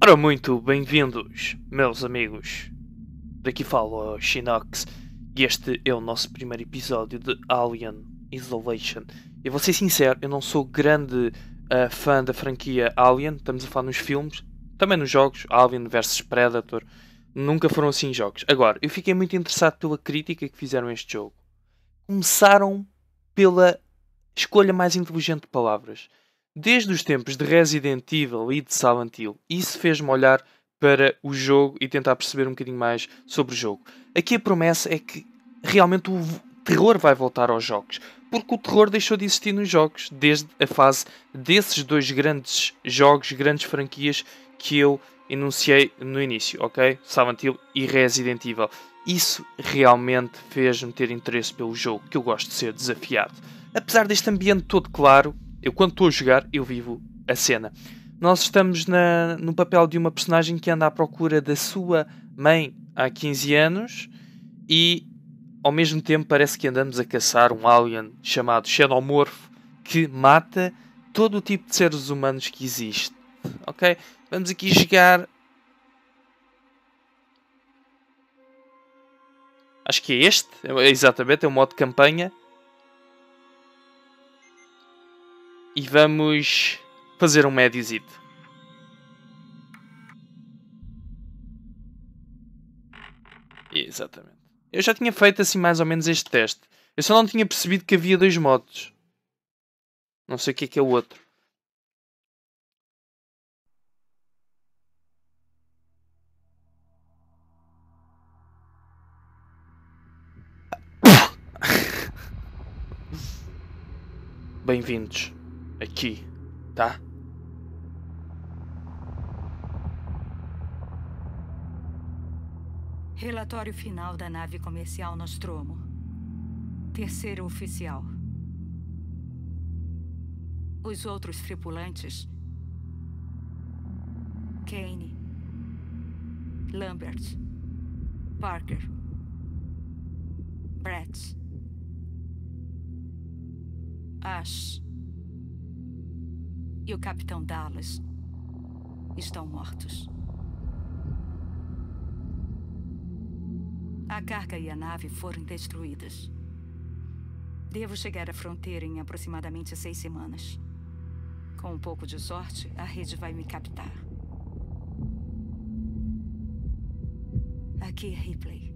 Ora, muito bem-vindos, meus amigos. Daqui fala o Shinox e este é o nosso primeiro episódio de Alien Isolation. Eu vou ser sincero, eu não sou grande fã da franquia Alien, estamos a falar nos filmes, também nos jogos, Alien vs Predator, nunca foram assim jogos. Agora, eu fiquei muito interessado pela crítica que fizeram a este jogo. Começaram pela escolha mais inteligente de palavras. Desde os tempos de Resident Evil e de Silent Hill, isso fez-me olhar para o jogo e tentar perceber um bocadinho mais sobre o jogo. Aqui a promessa é que realmente o terror vai voltar aos jogos, porque o terror deixou de existir nos jogos desde a fase desses dois grandes jogos, grandes franquias que eu enunciei no início, ok? Silent Hill e Resident Evil. Isso realmente fez-me ter interesse pelo jogo, que eu gosto de ser desafiado. Apesar deste ambiente todo claro, eu quando estou a jogar, eu vivo a cena. Nós estamos no papel de uma personagem que anda à procura da sua mãe há 15 anos e ao mesmo tempo parece que andamos a caçar um alien chamado Xenomorfo que mata todo o tipo de seres humanos que existe. Ok? Vamos aqui jogar. Acho que é este. Exatamente, é o modo campanha. E vamos fazer um médiozito. Exatamente. Eu já tinha feito assim mais ou menos este teste. Eu só não tinha percebido que havia dois modos. Não sei o que é o outro. Bem-vindos. Aqui, tá? Relatório final da nave comercial Nostromo. Terceiro oficial. Os outros tripulantes: Kane, Lambert, Parker, Brett, Ash e o Capitão Dallas estão mortos. A carga e a nave foram destruídas. Devo chegar à fronteira em aproximadamente 6 semanas. Com um pouco de sorte, a rede vai me captar. Aqui é Ripley,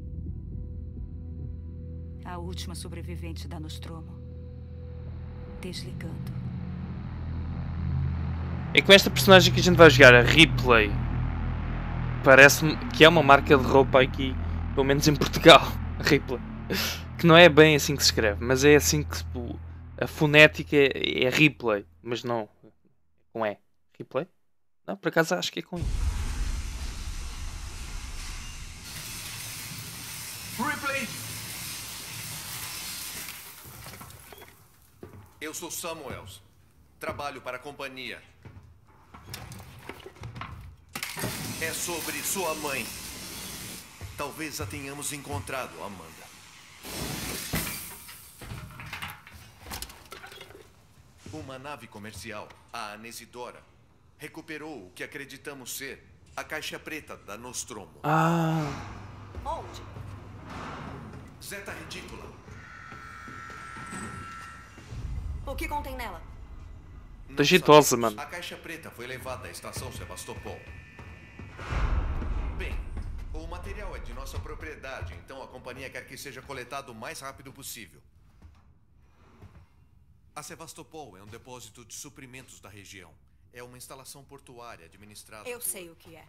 a última sobrevivente da Nostromo. Desligando. É com esta personagem que a gente vai jogar, a Ripley. Parece-me que é uma marca de roupa aqui, pelo menos em Portugal. A Ripley. Que não é bem assim que se escreve, mas é assim que a fonética é Ripley, mas não com E. Ripley? Não, por acaso acho que é com I. Ripley! Eu sou Samuels. Trabalho para a companhia. É sobre sua mãe. Talvez a tenhamos encontrado, Amanda. Uma nave comercial, a Anesidora, recuperou o que acreditamos ser a caixa preta da Nostromo. Ah, Onde? Zeta Retícula. O que contém nela? Não tá jeitosa, sabemos. mano. A caixa preta foi levada à estação Sebastopol. Bem, o material é de nossa propriedade, então a companhia quer que seja coletado o mais rápido possível. A Sebastopol é um depósito de suprimentos da região. É uma instalação portuária administrada Eu por... sei o que é.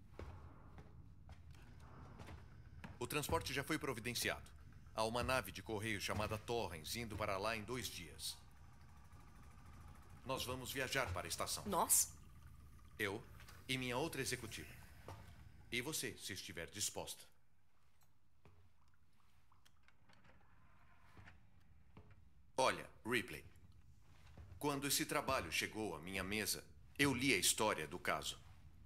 O transporte já foi providenciado. Há uma nave de correio chamada Torrens indo para lá em 2 dias. Nós vamos viajar para a estação. Nós? Eu e minha outra executiva. E você, se estiver disposta. Olha, Ripley. Quando esse trabalho chegou à minha mesa, eu li a história do caso.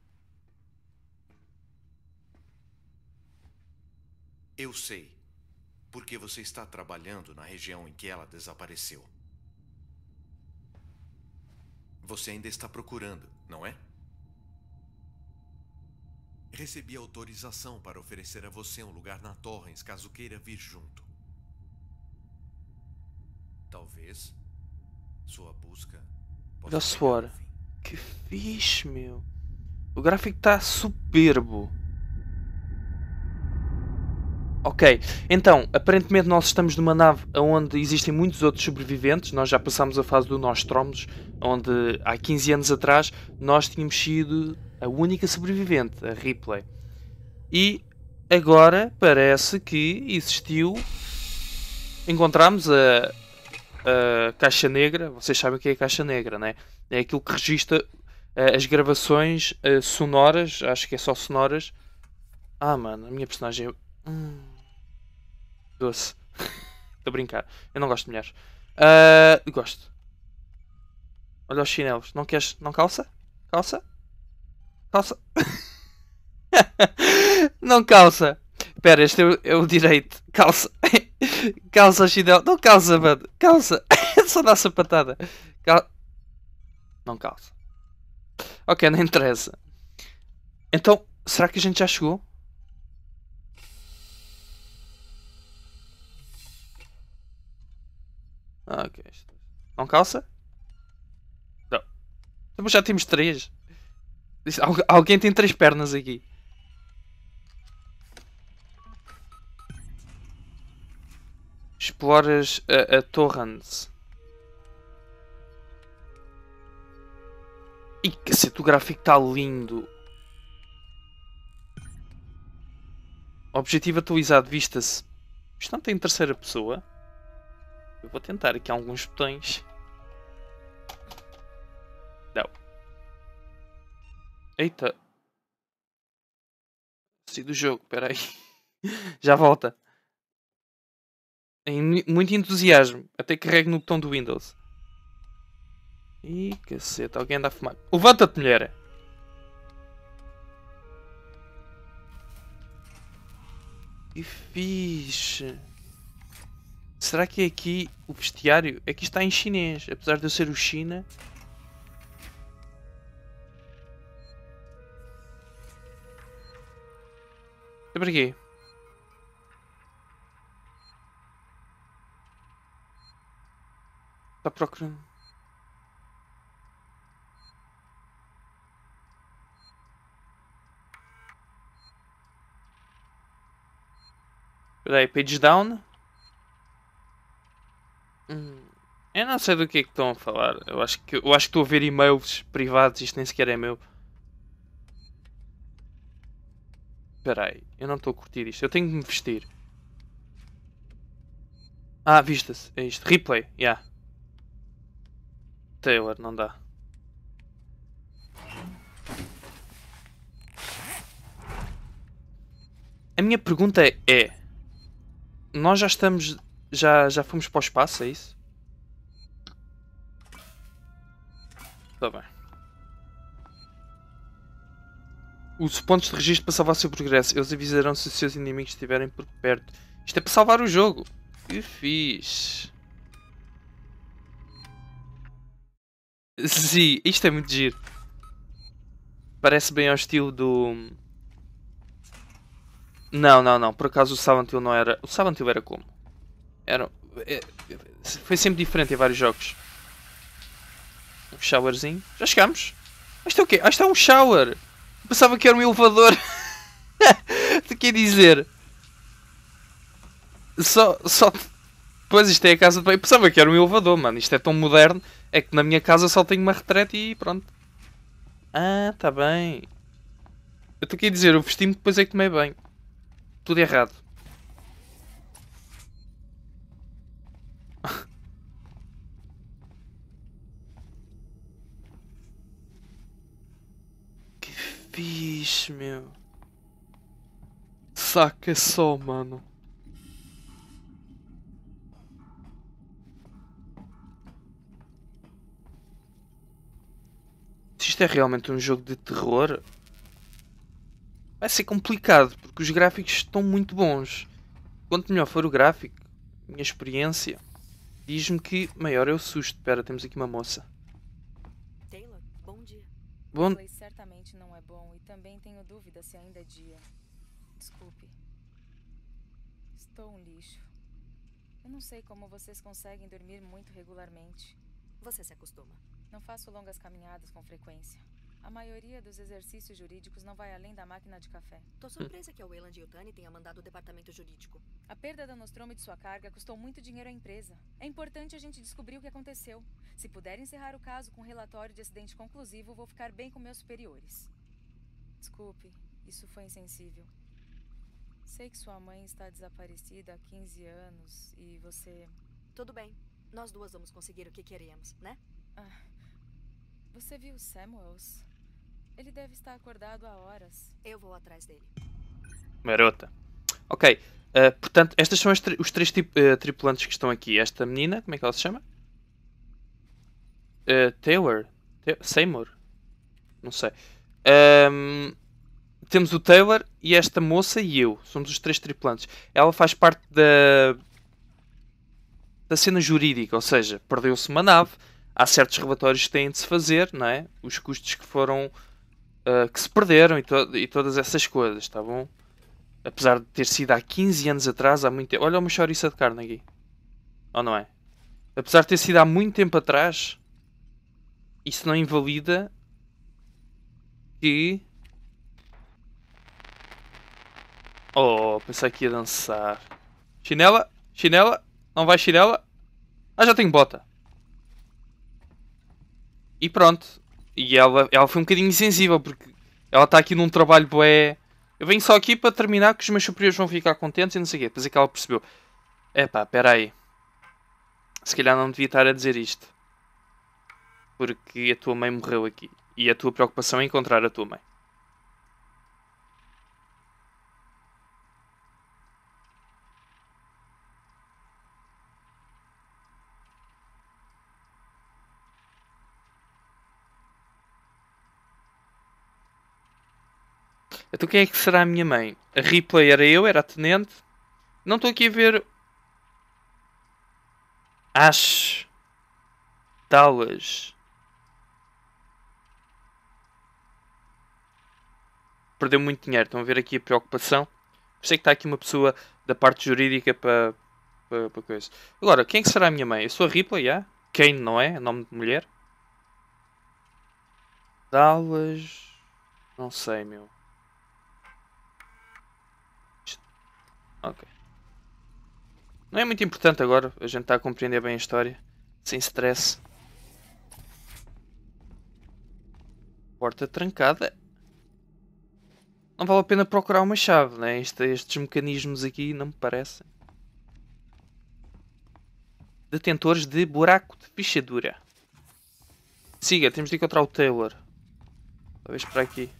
Eu sei porque você está trabalhando na região em que ela desapareceu. Você ainda está procurando, não é? Recebi autorização para oferecer a você um lugar na Torrens, caso queira vir junto. Talvez sua busca possa Olha chegar ao só. fim. Que fixe, meu. O gráfico está soberbo. Ok, então, aparentemente nós estamos numa nave onde existem muitos outros sobreviventes. Nós já passámos a fase do Nostromos, onde há 15 anos atrás nós tínhamos sido a única sobrevivente, a Ripley. E agora parece que existiu... Encontramos a Caixa Negra. Vocês sabem o que é a Caixa Negra, né? É aquilo que registra as gravações sonoras. Acho que é só sonoras. Ah, mano, a minha personagem é... doce. Estou a brincar. Eu não gosto de mulheres. Gosto. Olha os chinelos. Não queres... Não calça? Calça? Calça? Não calça. Espera, este é o direito. Calça. Calça, chinelo. Não calça, mano. Calça. Só dá sapatada. Não calça. Ok, não interessa. Então, será que a gente já chegou? Ok. Não calça? Não. Mas já temos 3. Alguém tem 3 pernas aqui. Exploras a Torrens. E cacete, o gráfico está lindo. Objetivo atualizado, vista-se. Isto não tem terceira pessoa. Eu vou tentar aqui alguns botões. Não. Eita. Saí do jogo, espera aí. Já volta. Em muito entusiasmo. Até carrego no botão do Windows. Ih, cacete, alguém anda a fumar. Levanta-te, mulher! Que fixe! Será que é aqui o bestiário? Aqui está em chinês, apesar de eu ser o China. É para quê? Está procurando. Espera aí, page down. Eu não sei do que é que estão a falar. Eu acho que estou a ver e-mails privados. Isto nem sequer é meu. Espera aí, eu não estou a curtir isto. Eu tenho que me vestir. Ah, vista-se. É isto. Replay, yeah. Taylor, não dá. A minha pergunta é... Nós já estamos... Já fomos para o espaço, é isso? Está bem. Os pontos de registro para salvar o seu progresso. Eles avisarão se os seus inimigos estiverem por perto. Isto é para salvar o jogo. Que fixe. Sim, isto é muito giro. Parece bem ao estilo do... Não. Por acaso o Silent Hill não era... O Silent Hill era como? Foi sempre diferente em vários jogos. Um showerzinho. Já chegamos. Isto é o quê? Isto é um shower. Pensava que era um elevador. Tu quer dizer? Só... Pois isto é a casa de banho. Pensava que era um elevador, mano. Isto é tão moderno. É que na minha casa só tenho uma retrete e pronto. Ah, tá bem. Eu estou aqui a dizer, eu vesti-me depois é que tomei banho. Tudo errado. Que fixe, meu. Saca só, mano. Se isto é realmente um jogo de terror, vai ser complicado, porque os gráficos estão muito bons. Quanto melhor for o gráfico, minha experiência, diz-me que maior é o susto. Espera, temos aqui uma moça. Taylor, bom dia. Bom... Pois certamente não é bom e também tenho dúvida se ainda é dia. Desculpe. Estou um lixo. Eu não sei como vocês conseguem dormir muito regularmente. Você se acostuma. Não faço longas caminhadas com frequência. A maioria dos exercícios jurídicos não vai além da máquina de café. Tô surpresa que a Weyland Yutani tenha mandado o departamento jurídico. A perda da Nostromo e de sua carga custou muito dinheiro à empresa. É importante a gente descobrir o que aconteceu. Se puder encerrar o caso com um relatório de acidente conclusivo, vou ficar bem com meus superiores. Desculpe, isso foi insensível. Sei que sua mãe está desaparecida há 15 anos e você... Tudo bem. Nós duas vamos conseguir o que queremos, né? Você viu Samuels? Ele deve estar acordado há horas. Eu vou atrás dele. Garota. Ok. Portanto, estas são os três tripulantes que estão aqui. Esta menina, como é que ela se chama? Taylor? Seymour? Não sei. Temos o Taylor e esta moça e eu. Somos os três tripulantes. Ela faz parte da cena jurídica. Ou seja, perdeu-se uma nave. Há certos relatórios que têm de se fazer, não é? Os custos que foram... que se perderam e todas essas coisas, tá bom? Apesar de ter sido há 15 anos atrás, há muito tempo... Olha uma chouriça de carne aqui. Ou não é? Apesar de ter sido há muito tempo atrás, isso não invalida que... Oh, pensei que ia dançar. Chinela? Chinela? Não vai chinela? Ah, já tenho bota. E pronto. E ela foi um bocadinho insensível, porque ela está aqui num trabalho bué. Eu venho só aqui para terminar, que os meus superiores vão ficar contentes e não sei o quê. Depois é que ela percebeu. Epá, espera aí. Se calhar não devia estar a dizer isto. Porque a tua mãe morreu aqui. E a tua preocupação é encontrar a tua mãe. Então quem é que será a minha mãe? A Ripley era eu, era a tenente. Não estou aqui a ver... Ash. Dallas. Perdeu muito dinheiro. Estão a ver aqui a preocupação. Sei que está aqui uma pessoa da parte jurídica para coisa. Agora, quem é que será a minha mãe? Eu sou a Ripley, já? Kane, não é? Nome de mulher? Dallas... Não sei, meu. Ok. Não é muito importante agora. A gente está a compreender bem a história. Sem stress. Porta trancada. Não vale a pena procurar uma chave, né? Estes mecanismos aqui não me parecem. Detentores de buraco de fechadura. Siga, temos de encontrar o Taylor. Talvez para aqui.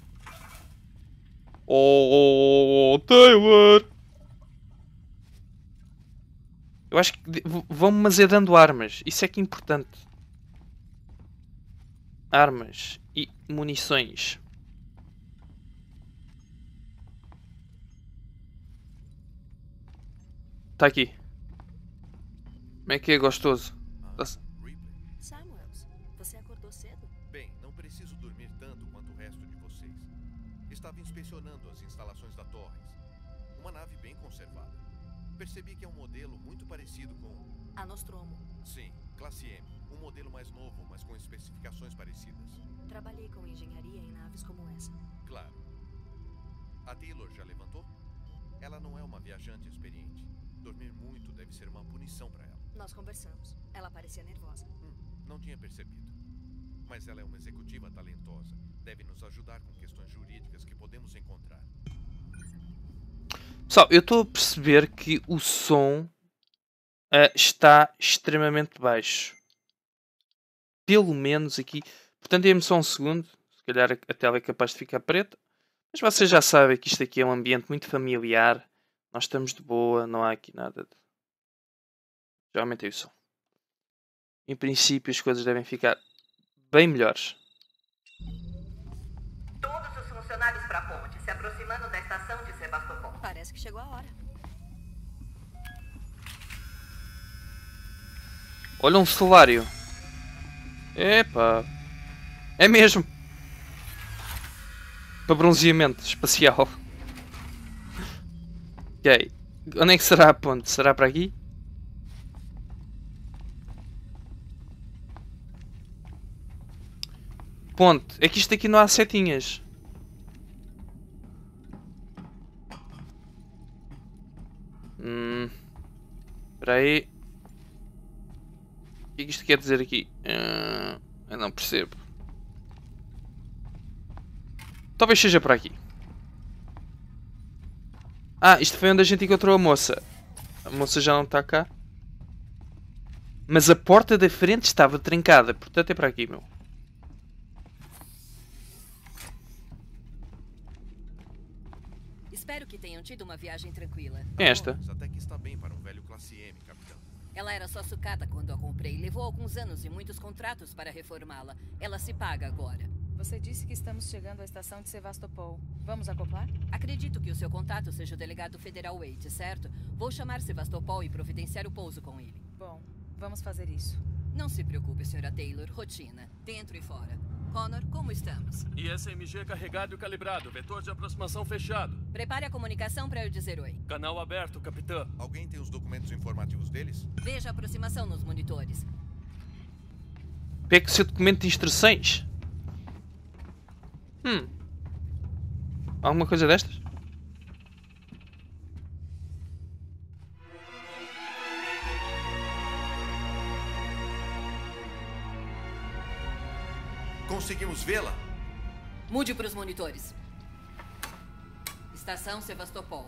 Oh, Taylor! Eu acho que vão-me dando armas. Isso é que é importante. Armas e munições. Está aqui. Como é que é gostoso? Ripley. Samuels, você acordou cedo? Bem, não preciso dormir tanto quanto o resto de vocês. Estava inspecionando as instalações da Torres. Uma nave bem conservada. Percebi que é um modelo muito parecido com... A Nostromo. Sim, classe M. Um modelo mais novo, mas com especificações parecidas. Trabalhei com engenharia em naves como essa. Claro. A Taylor já levantou? Ela não é uma viajante experiente. Dormir muito deve ser uma punição para ela. Nós conversamos. Ela parecia nervosa. Não tinha percebido. Mas ela é uma executiva talentosa. Deve nos ajudar com questões jurídicas que podemos encontrar. Pessoal, eu estou a perceber que o som está extremamente baixo. Pelo menos aqui. Portanto, dê-me só um segundo. Se calhar a tela é capaz de ficar preta. Mas vocês já sabem que isto aqui é um ambiente muito familiar. Nós estamos de boa. Não há aqui nada de... Já aumentei o som. Em princípio as coisas devem ficar bem melhores. Todos os funcionários para a ponte, se aproximando da estação de Sebastopol. Parece que chegou a hora. Olha um salário. Epa. É mesmo. Para bronzeamento espacial. Ok. Onde é que será a ponte? Será para aqui? Ponte. É que isto aqui não há setinhas. Espera aí. O que é que isto quer dizer aqui? Eu não percebo. Talvez seja para aqui. Ah, isto foi onde a gente encontrou a moça. A moça já não está cá. Mas a porta da frente estava trancada. Portanto é para aqui, meu. Espero que tenham tido uma viagem tranquila. Quem é esta? Até que está bem para um velho classe M, capitão. Ela era só sucata quando a comprei. Levou alguns anos e muitos contratos para reformá-la. Ela se paga agora. Você disse que estamos chegando à estação de Sevastopol. Vamos acoplar? Acredito que o seu contato seja o delegado federal Wade, certo? Vou chamar Sevastopol e providenciar o pouso com ele. Bom, vamos fazer isso. Não se preocupe, senhora Taylor. Rotina. Dentro e fora. Connor, como estamos? ISMG carregado e calibrado. Vetor de aproximação fechado. Prepare a comunicação para eu dizer oi. Canal aberto, capitã. Alguém tem os documentos informativos deles? Veja a aproximação nos monitores. Pegue o seu documento de instruções. Alguma coisa destas? Conseguimos vê-la? Mude para os monitores. Estação Sevastopol.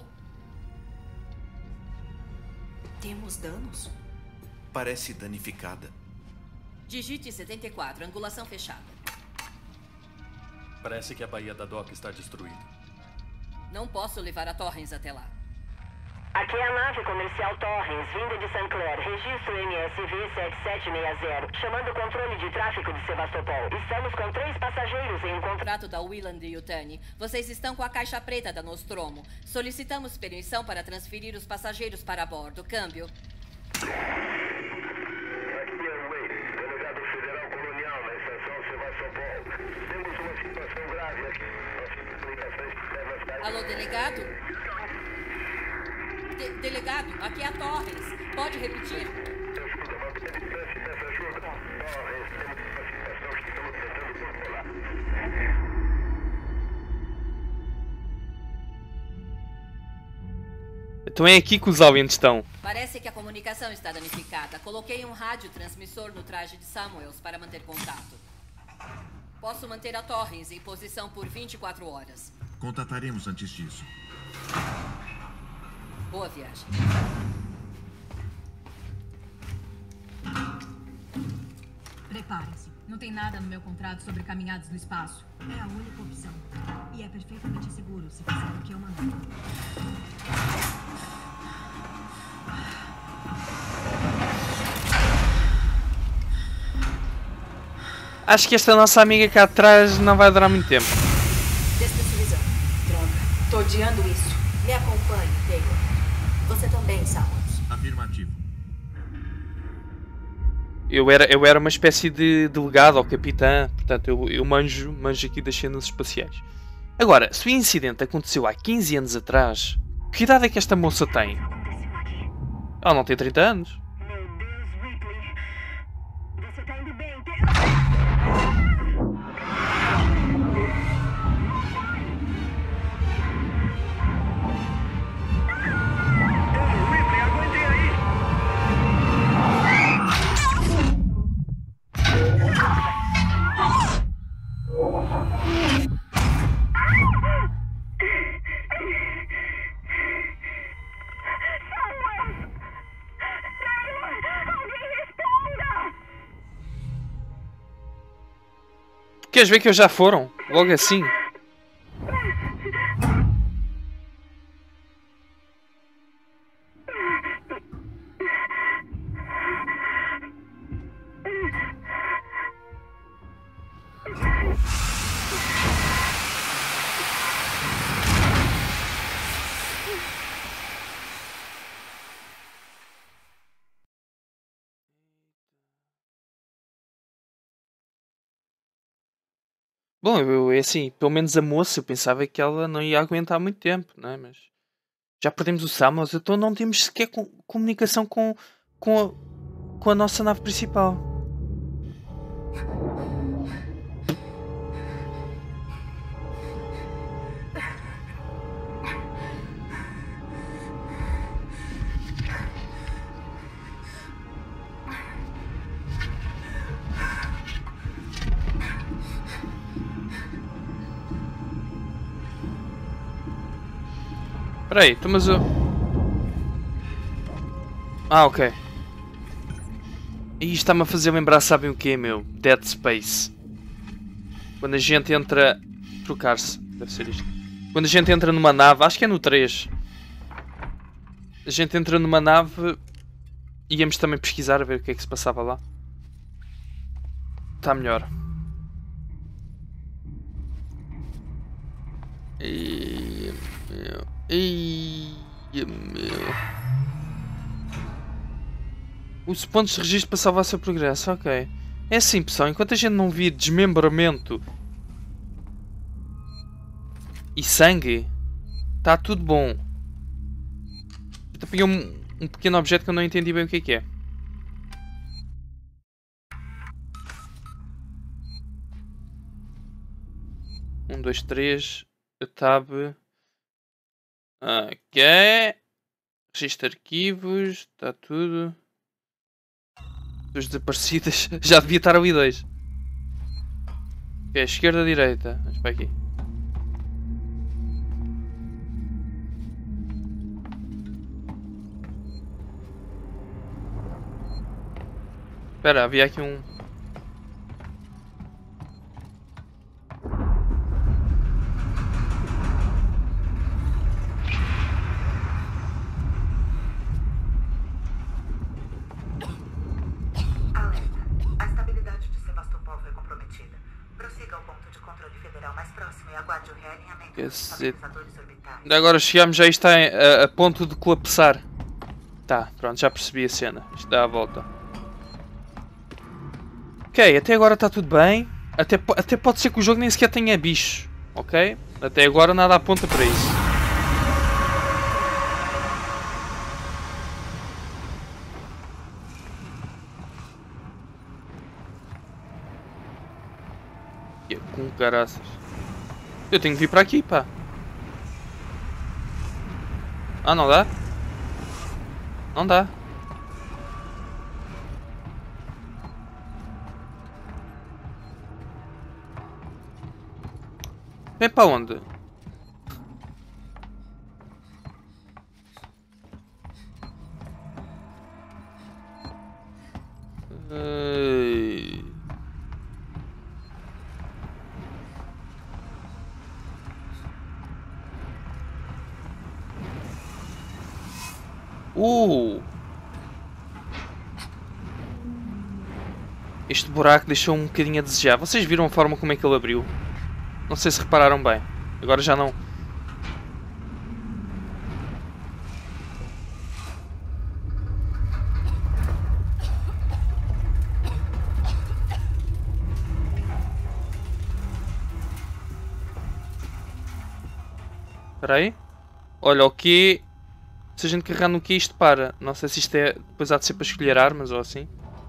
Temos danos? Parece danificada. Digite 74, angulação fechada. Parece que a Baía da Doca está destruída. Não posso levar a Torrens até lá. Aqui é a nave comercial Torrens, vinda de St. Clair. Registro MSV 7760, chamando o controle de tráfego de Sevastopol. Estamos com 3 passageiros em um Contrato da Wieland e Yutani. Vocês estão com a caixa preta da Nostromo. Solicitamos permissão para transferir os passageiros para bordo. Câmbio. Aqui é o Wade, delegado federal colonial na estação Sevastopol. Temos uma situação grave aqui. Nossas comunicações devem. Alô, delegado? Delegado, aqui é a Torrens. Pode repetir? Ajuda, mantenha a distância e peça ajuda. Torres, temos uma situação que estamos tentando controlar. Então é aqui que os aliens estão. Parece que a comunicação está danificada. Coloquei um radiotransmissor no traje de Samuels para manter contato. Posso manter a Torrens em posição por 24 horas. Contataremos antes disso. Boa viagem. Preparem-se. Não tem nada no meu contrato sobre caminhadas no espaço. É a única opção. E é perfeitamente seguro se fizer o que eu mandei. Acho que esta nossa amiga cá atrás não vai durar muito tempo. Despressurizando. Droga. Tô odiando isso. Me acompanhe, Taylor. Você também, Samuels. Afirmativo. Eu era uma espécie de delegado ou capitã, portanto eu manjo aqui das cenas espaciais. Agora, se o incidente aconteceu há 15 anos atrás, que idade é que esta moça tem? Ela não tem 30 anos. Meu Deus, Ripley. Você tá indo bem, Ripley, aguentem aí. Queres ver que eles já foram? Logo assim. Bom, é assim, pelo menos a moça, eu pensava que ela não ia aguentar muito tempo, né? Mas já perdemos o Samus, então não temos sequer comunicação com a nossa nave principal. Espera aí, mas eu... Ah, ok. E isto está-me a fazer lembrar, sabem o quê, meu? Dead Space. Quando a gente entra... Trocar-se, deve ser isto. Quando a gente entra numa nave, acho que é no 3. A gente entra numa nave e íamos também pesquisar a ver o que é que se passava lá. Está melhor. Os pontos de registro para salvar seu progresso, ok. É assim, pessoal, enquanto a gente não vir desmembramento e sangue, está tudo bom. Eu peguei um pequeno objeto que eu não entendi bem o que é. 1, 2, 3, tab. Ok. Registro de arquivos, está tudo. Dos desaparecidas. Já devia estar ali 2. Ok, esquerda, direita. Vamos para aqui. Espera, havia aqui um... Agora chegamos, já está a ponto de colapsar. Tá, pronto, já percebi a cena. Isto dá a volta. Ok, até agora está tudo bem. Até pode ser que o jogo nem sequer tenha bicho. Ok? Até agora nada aponta para isso. Com caraças. Eu tenho que vir para aqui, pá. Ah, não dá? Não dá. Vem para onde? Este buraco deixou um bocadinho a desejar. Vocês viram a forma como é que ele abriu? Não sei se repararam bem. Agora já não. Espera aí. Olha, o que... Se a gente carregar no que isto para. Não sei se isto é... Depois há de ser para escolher armas ou assim.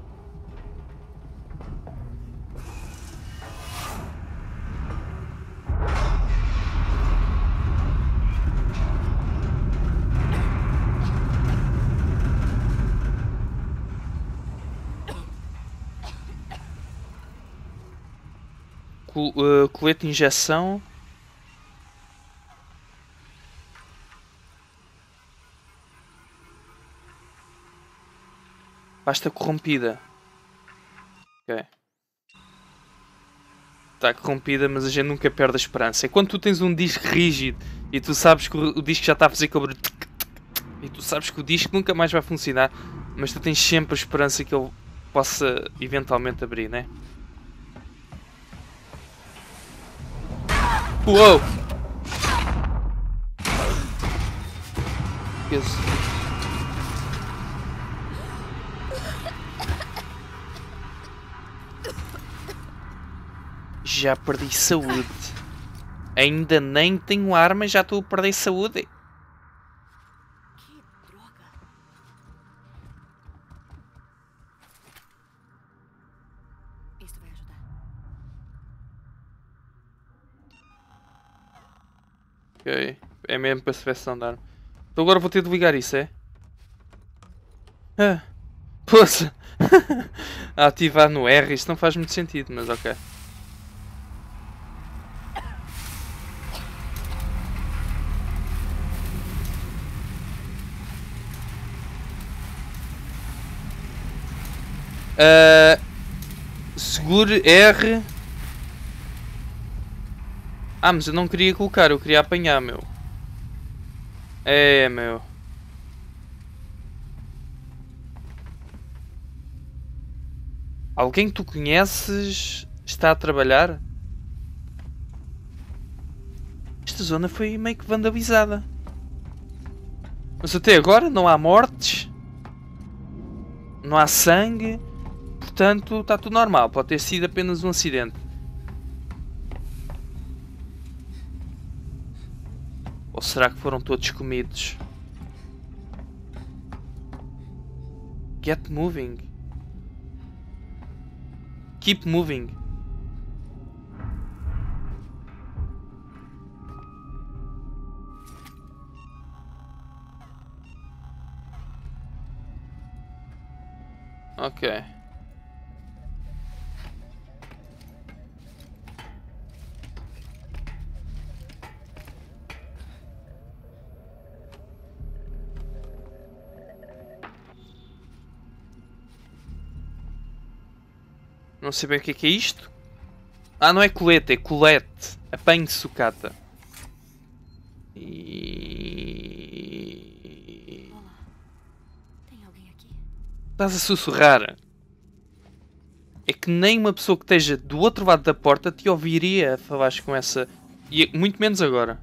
Colete de injeção. Pasta corrompida. Ok. Está corrompida, mas a gente nunca perde a esperança. É quando tu tens um disco rígido e tu sabes que o disco já está a fazer aquele... E tu sabes que o disco nunca mais vai funcionar, mas tu tens sempre a esperança que ele possa eventualmente abrir, né? Uou! já perdi saúde. Ainda nem tenho arma, já estou a perder saúde. Que droga. Isto vai ajudar. Ok. É mesmo para seleção de arma. Então agora vou ter de ligar isso, é? Ah. Poxa. Ativar no R, isto não faz muito sentido, mas ok. Segure R. Ah, mas eu não queria colocar, eu queria apanhar, meu. É, meu. Alguém que tu conheces está a trabalhar? Esta zona foi meio que vandalizada. Mas até agora não há mortes. Não há sangue. Portanto, está tudo normal. Pode ter sido apenas um acidente. Ou será que foram todos comidos? Get moving. Keep moving. Ok. Não sei bem o que é isto. Ah, não é colete, é colete. Apanhe sucata. E... Olá. Tem alguém aqui? Estás a sussurrar. É que nem uma pessoa que esteja do outro lado da porta te ouviria falar com essa... E muito menos agora.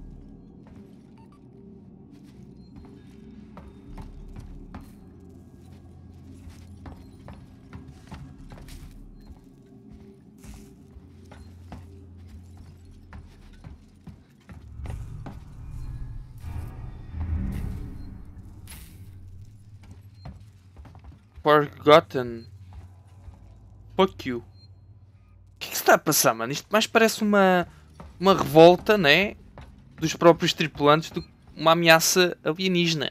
Forgotten. Fuck you. O que é que se está a passar, mano? Isto mais parece uma revolta, né? Dos próprios tripulantes do que uma ameaça alienígena.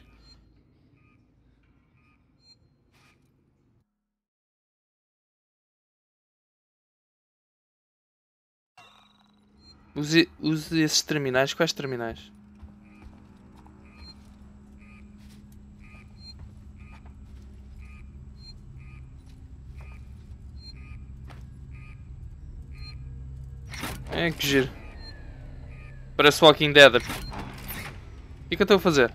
Use esses terminais. Quais terminais? É que giro. Parece Walking Dead. O que é que eu estou a fazer?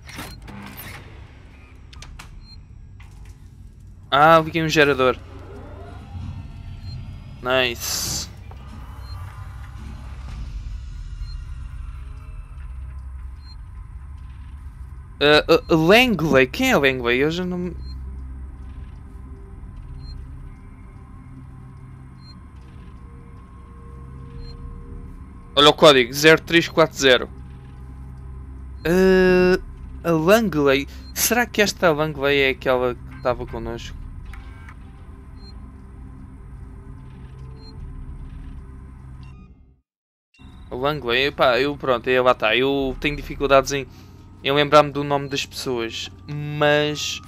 Ah, liguei um gerador. Nice. Langley. Quem é Langley? Eu já não... Olha o código 0340. A Langley. Será que esta Langley é aquela que estava connosco? A Langley, pá, pronto, lá está. Eu tenho dificuldades em lembrar-me do nome das pessoas, mas...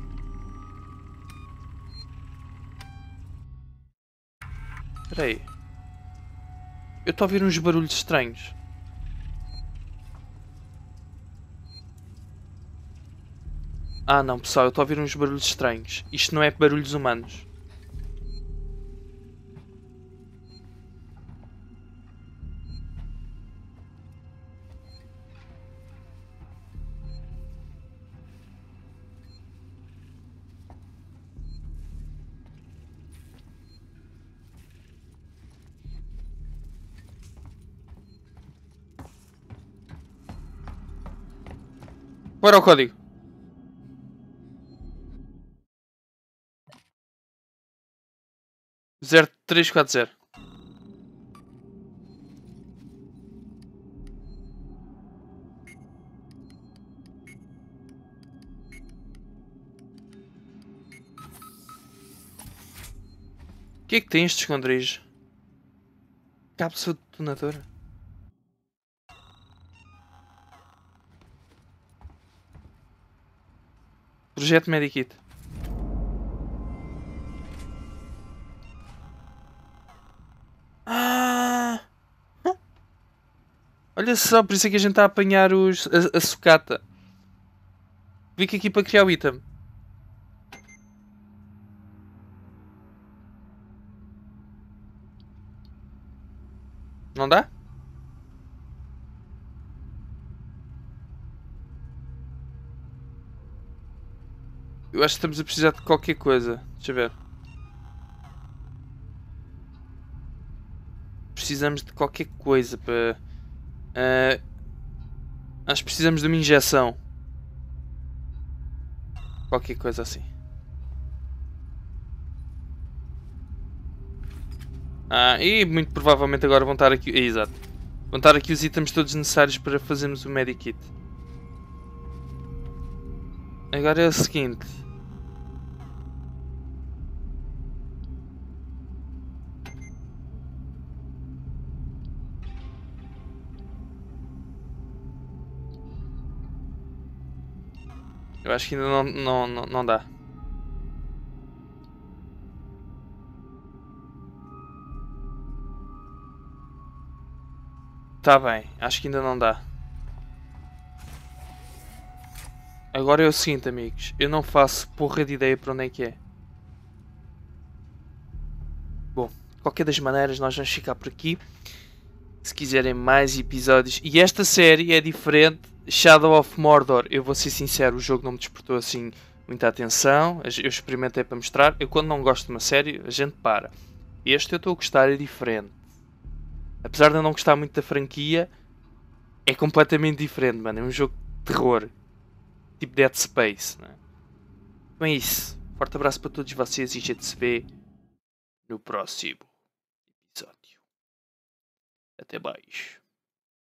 Espera aí. Eu estou a ouvir uns barulhos estranhos. Ah não, pessoal, eu estou a ouvir uns barulhos estranhos. Isto não é barulhos humanos. Qual era o código? Zero 340. que é que tem este esconderijo? Cápsula detonadora. Projeto Medikit. Ah! Olha só, por isso é que a gente está a apanhar a sucata. Clica aqui para criar o item. Não dá? Eu acho que estamos a precisar de qualquer coisa. Deixa eu ver. Precisamos de qualquer coisa para... acho que precisamos de uma injeção. Qualquer coisa assim. E muito provavelmente agora vão estar aqui... exato. Vão estar aqui os itens todos necessários para fazermos o Medikit. Agora é o seguinte. Eu acho que ainda não dá. Tá bem, acho que ainda não dá. Agora é o seguinte, amigos. Eu não faço porra de ideia para onde é que é. Bom, de qualquer das maneiras nós vamos ficar por aqui. Se quiserem mais episódios. E esta série é diferente. Shadow of Mordor, eu vou ser sincero, o jogo não me despertou assim muita atenção. Eu experimentei para mostrar. Eu quando não gosto de uma série, a gente para. Este eu estou a gostar, é diferente. Apesar de eu não gostar muito da franquia, é completamente diferente, mano. É um jogo de terror. Tipo Dead Space, né? Então é isso. Forte abraço para todos vocês e a gente se vê no próximo episódio. Até mais.